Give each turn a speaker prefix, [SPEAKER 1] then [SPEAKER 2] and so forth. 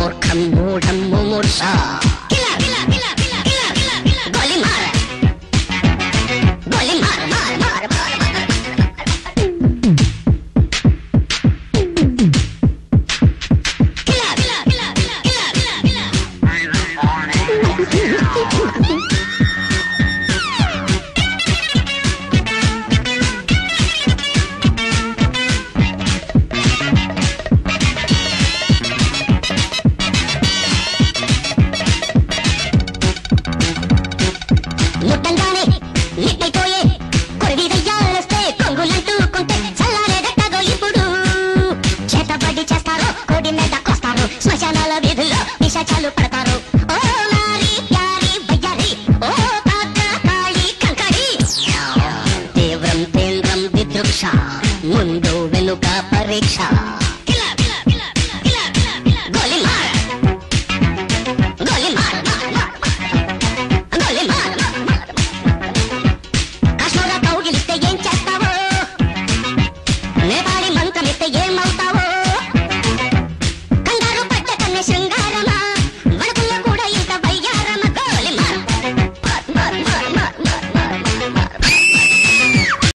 [SPEAKER 1] మూర్ఖం మూఢం ముమూర్ష గోలి మార గోలి మార మార మార ముట్టంగానే లిట్టైపోయే కొరివి దయ్యాలొస్తే కొంగులంటూకుంటే చల్లారేదట్టగో ఇప్పుడు చేతబడి చేస్తారు కోడి మీద కొస్తారు శ్మశానాల వీధుల్లో పిశాచాలు పడతారు ఓ నారి ప్యారి బయ్యారి ఓ తాత కాళి కంకడి తీవ్రం తీవ్రం విదృక్ష ముందు వెనుక పరీక్ష